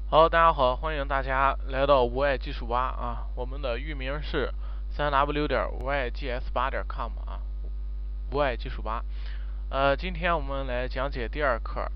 好，大家好，欢迎大家来到无爱技术吧啊，我们的域名是3w 点无爱 gs8点 com 啊，无爱技术吧。今天我们来讲解第二课，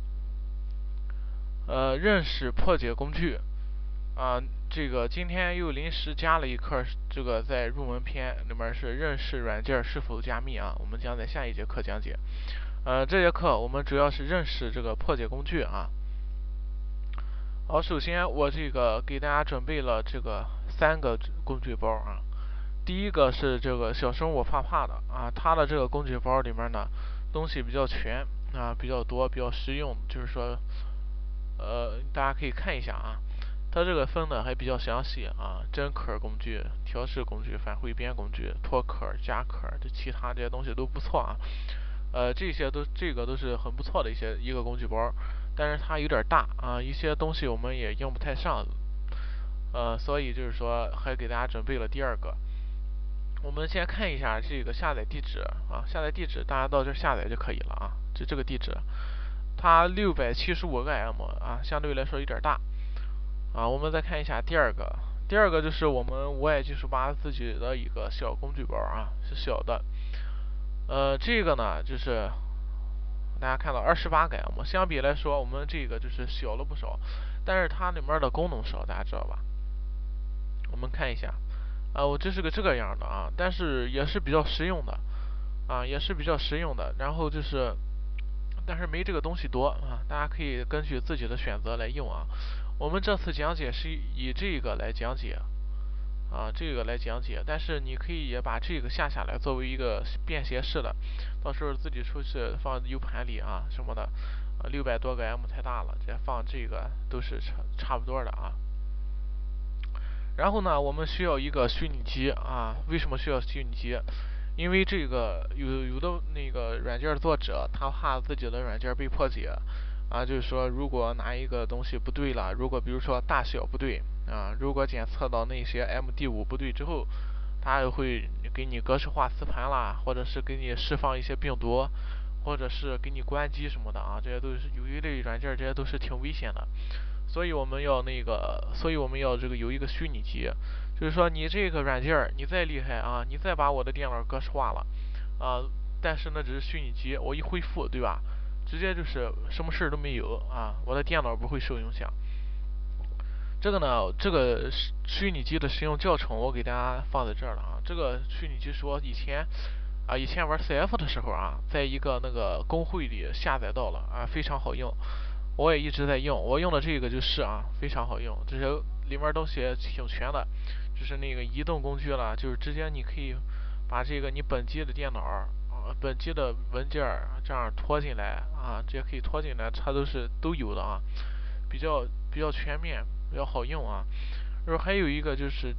认识破解工具啊。这个今天又临时加了一课，这个在入门篇里面是认识软件是否加密啊，我们将在下一节课讲解。这节课我们主要是认识这个破解工具啊。好，首先我这个给大家准备了这个3个工具包啊。第一个是这个小生物怕怕的啊，它的这个工具包里面呢，东西比较全啊，比较多，比较实用，就是说，大家可以看一下啊，它这个分的还比较详细啊，真壳工具、调试工具、返回编工具、脱壳、加壳，这其他这些东西都不错啊。这个都是很不错的一个工具包，但是它有点大啊，一些东西我们也用不太上，所以就是说还给大家准备了第二个。我们先看一下这个下载地址啊，下载地址大家到这下载就可以了啊，就这个地址，它675个 M 啊，相对来说有点大啊。我们再看一下第二个，第二个就是我们无爱技术吧自己的一个小工具包啊，是小的。这个呢就是大家看到28个 M，相比来说我们这个就是小了不少，但是它里面的功能少，大家知道吧？我们看一下，我这是个这个样的啊，但是也是比较实用的啊，也是比较实用的。然后就是，但是没这个东西多啊，大家可以根据自己的选择来用啊。我们这次讲解是以这个来讲解啊，这个来讲解，但是你可以也把这个下下来作为一个便携式的，到时候自己出去放 U 盘里啊什么的，600多个 M 太大了，这放这个都是差不多的啊。然后呢，我们需要一个虚拟机啊。为什么需要虚拟机？因为这个有的那个软件作者，他怕自己的软件被破解啊，就是说如果哪一个东西不对了，如果比如说大小不对啊，如果检测到那些 MD5不对之后，他会给你格式化磁盘啦，或者是给你释放一些病毒，或者是给你关机什么的啊，这些都是有一类软件，这些都是挺危险的。所以我们要这个有一个虚拟机，就是说你这个软件你再厉害啊，你再把我的电脑格式化了啊，但是那只是虚拟机，我一恢复，对吧？直接就是什么事都没有啊，我的电脑不会受影响。这个呢，这个虚拟机的使用教程我给大家放在这儿了啊。这个虚拟机是我以前玩 CF 的时候啊，在一个那个公会里下载到了啊，非常好用。我也一直在用，我用的这个就是啊，非常好用，这些里面东西挺全的，就是那个移动工具了，就是直接你可以把这个你本机的电脑啊，本机的文件这样拖进来啊，这些可以拖进来，它都有的啊，比较全面，比较好用啊。然后还有一个就是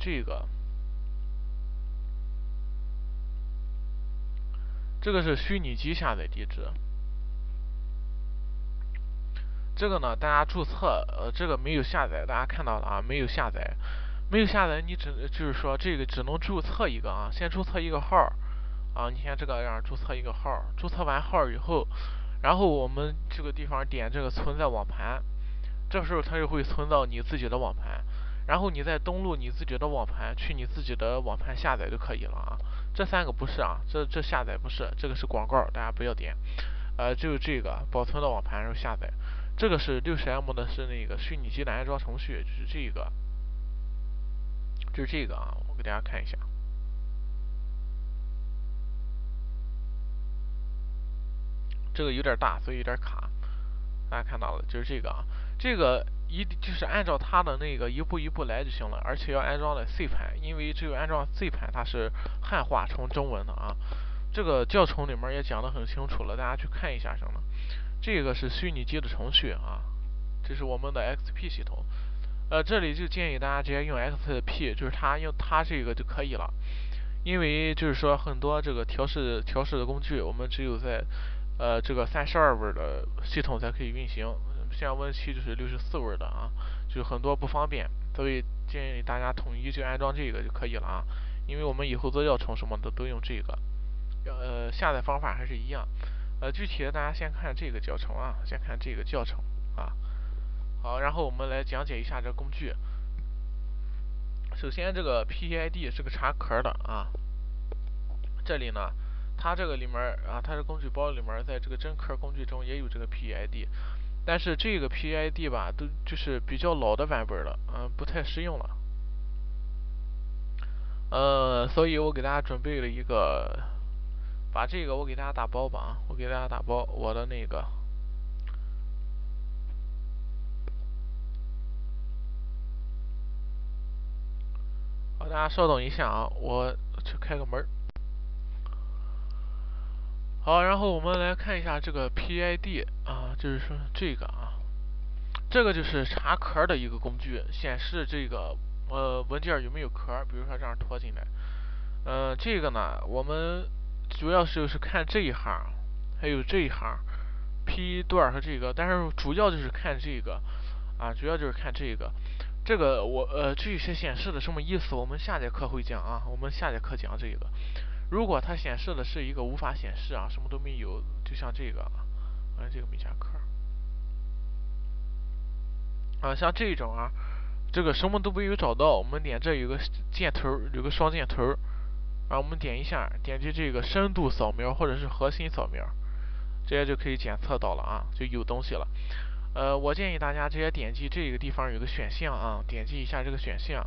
这个是虚拟机下载地址。这个呢，大家注册，这个没有下载，大家看到了啊，没有下载，没有下载，就是说这个只能注册一个啊，先注册一个号啊，你先这个样注册一个号，注册完号以后，然后我们这个地方点这个存在网盘，这时候它就会存到你自己的网盘，然后你再登录你自己的网盘，去你自己的网盘下载就可以了啊。这3个不是啊，这下载不是，这个是广告，大家不要点。就是这个保存到网盘然后下载。这个是60M 的是那个虚拟机的安装程序，就是这个啊，我给大家看一下。这个有点大，所以有点卡。大家看到了，就是这个啊，这个就是按照它的那个一步一步来就行了，而且要安装的 C 盘，因为只有安装 C 盘它是汉化成中文的啊。这个教程里面也讲得很清楚了，大家去看一下行了。这个是虚拟机的程序啊，这是我们的 XP 系统。这里就建议大家直接用 XP，就是用它这个就可以了。因为就是说很多这个调试的工具，我们只有在这个32位的系统才可以运行，像 Win7就是64位的啊，就很多不方便，所以建议大家统一就安装这个就可以了啊。因为我们以后做教程什么的都用这个，下载方法还是一样。具体的大家先看这个教程啊，先看这个教程啊。 好，然后我们来讲解一下这工具。首先，这个 PID 是个插壳的啊，这里呢，它这个里面啊，它的工具包里面，在这个真壳工具中也有这个 PID，但是这个 PID 吧，都就是比较老的版本了，不太适用了。所以我给大家准备了一个，把这个我给大家打包吧啊，我给大家打包我的那个。好，大家稍等一下啊，我去开个门。好，然后我们来看一下这个 PID 啊，就是说这个啊，这个就是插壳的一个工具，显示这个文件有没有壳，比如说这样拖进来。这个呢，我们主要就是看这一行，还有这一行 P 段和这个，但是主要就是看这个啊，主要就是看这个。这个这些显示的什么意思？我们下节课会讲啊，我们下节课讲这个。如果它显示的是一个无法显示啊，什么都没有，就像这个，这个没加壳啊，像这种啊，这个什么都没有找到，我们点这有个箭头，有个双箭头，我们点一下，点击这个深度扫描或者是核心扫描，这些就可以检测到了啊，就有东西了。我建议大家直接点击这个地方有个选项啊，点击一下这个选项。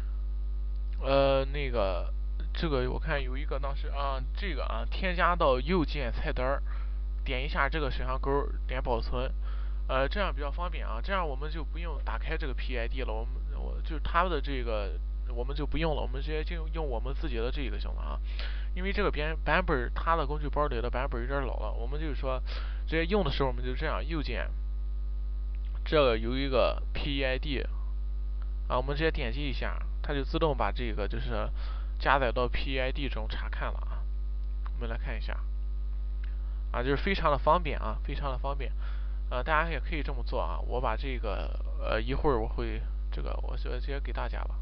那个这个我看有一个当时啊，这个啊添加到右键菜单，点一下这个选项勾，点保存。这样比较方便啊，这样我们就不用打开这个 PID 了，我就是它的这个我们就不用了，我们直接就用我们自己的这个行了啊。因为这个版本它的工具包里的版本有点老了，我们就是说直接用的时候我们就这样，右键这个有一个 PID 啊，我们直接点击一下，它就自动把这个就是加载到 PID 中查看了啊。我们来看一下啊，就是非常的方便啊，非常的方便。大家也可以这么做啊。我把这个一会儿我会这个我直接给大家了。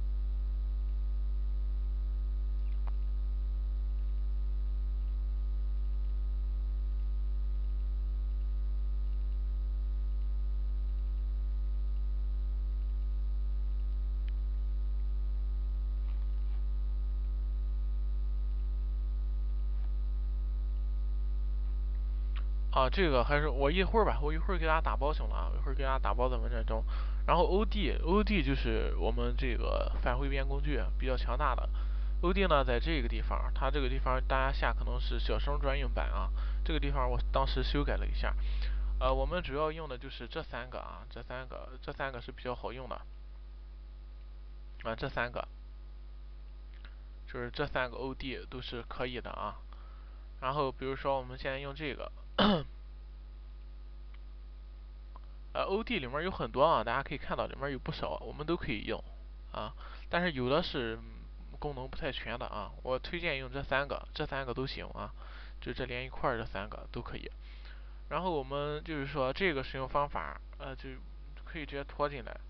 啊，这个还是我一会儿吧，我一会儿给大家打包行了啊，一会儿给大家打包在文件中。然后 OD 就是我们这个返回编工具比较强大的。OD 呢，在这个地方，它这个地方大家下可能是小生专用版啊，这个地方我当时修改了一下。我们主要用的就是这三个啊，这三个是比较好用的啊，这三个就是这三个 OD 都是可以的啊。然后比如说我们现在用这个。OD 里面有很多啊，大家可以看到里面有不少，我们都可以用啊。但是有的是功能不太全的啊，我推荐用这三个，这三个都行啊，就这连一块儿这三个都可以。然后我们就是说这个使用方法，就可以直接拖进来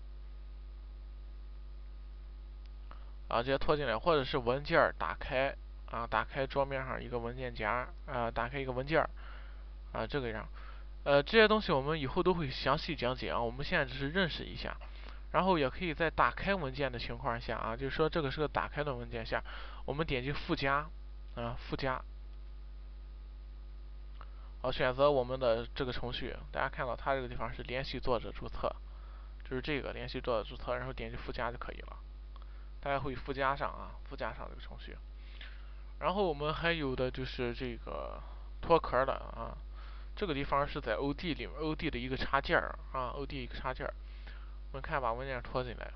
啊，直接拖进来，或者是文件打开啊，打开桌面上一个文件夹啊，打开一个文件啊，这个样。这些东西我们以后都会详细讲解啊，我们现在只是认识一下。然后也可以在打开文件的情况下啊，就是说这个是个打开的文件下，我们点击附加附加，好，选择我们的这个程序。大家看到它这个地方是联系作者注册，就是这个联系作者注册，然后点击附加就可以了。大家会附加上啊，附加上这个程序。然后我们还有的就是这个脱壳的啊，这个地方是在 OD 里面 OD 的一个插件啊，OD 一个插件。我们看把文件拖进来，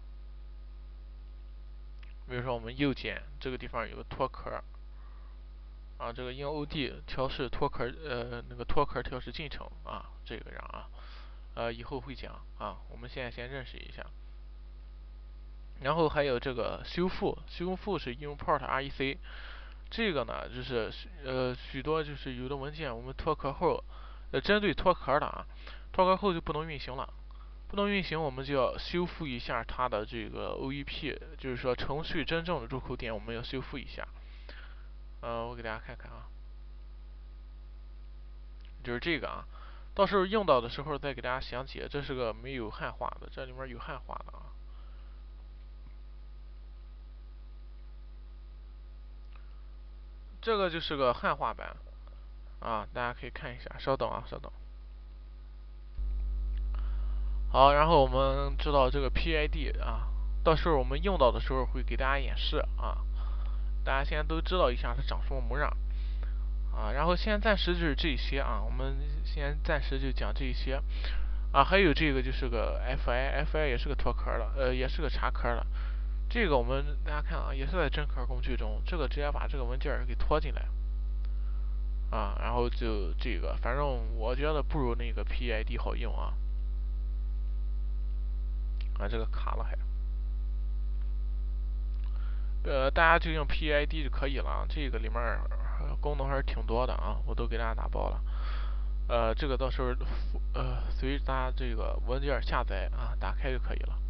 比如说我们右键这个地方有个脱壳啊，这个用 OD 调试脱壳那个脱壳调试进程啊，这个样啊，以后会讲啊，我们现在先认识一下。然后还有这个修复是 import rec， 这个呢就是许多就是有的文件我们脱壳后，针对脱壳的啊，脱壳后就不能运行了。不能运行，我们就要修复一下它的这个 OEP， 就是说程序真正的入口点我们要修复一下。我给大家看看啊，就是这个啊， 到时候用到的时候再给大家详解。这是个没有汉化的，这里面有汉化的啊。这个就是个汉化版啊，大家可以看一下。稍等啊，稍等。好，然后我们知道这个 PID 啊，到时候我们用到的时候会给大家演示啊。大家现在都知道一下它长什么模样啊。然后先暂时就是这些啊，我们先暂时就讲这些啊。还有这个就是个 FI 也是个脱壳的，也是个插壳的。这个我们大家看啊，也是在真壳工具中，这个直接把这个文件给拖进来啊，然后就这个，反正我觉得不如那个 PID 好用啊。啊，这个卡了还。大家就用 PID 就可以了，这个里面功能还是挺多的啊，我都给大家打包了。这个到时候随大家这个文件下载啊，打开就可以了。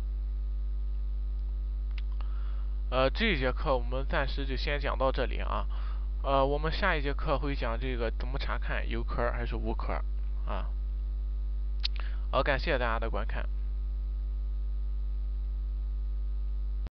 这一节课我们暂时就先讲到这里啊。我们下一节课会讲这个怎么查看有壳还是无壳啊。好，感谢大家的观看。